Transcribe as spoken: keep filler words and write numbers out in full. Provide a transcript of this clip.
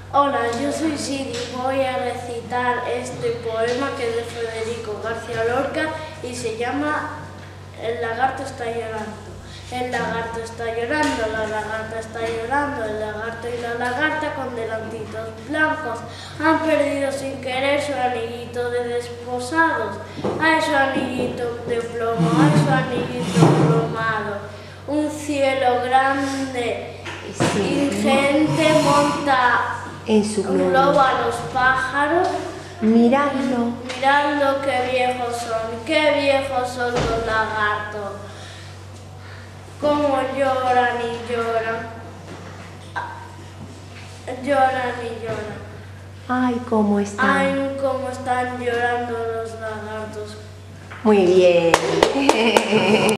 Hola, yo soy Siri, voy a recitar este poema que es de Federico García Lorca y se llama El lagarto está llorando. El lagarto está llorando, la lagarta está llorando, el lagarto y la lagarta con delantitos blancos han perdido sin querer su anillito de desposados. Ay, su anillito de plomo, ay, su anillito plomado. Un cielo grande, Sí. ingente, monta En su un globo. globo a los pájaros. Miradlo. Miradlo qué viejos son, qué viejos son los lagartos. Cómo lloran y lloran. Lloran y lloran. Ay, cómo está. Ay, cómo están llorando los lagartos. Muy bien.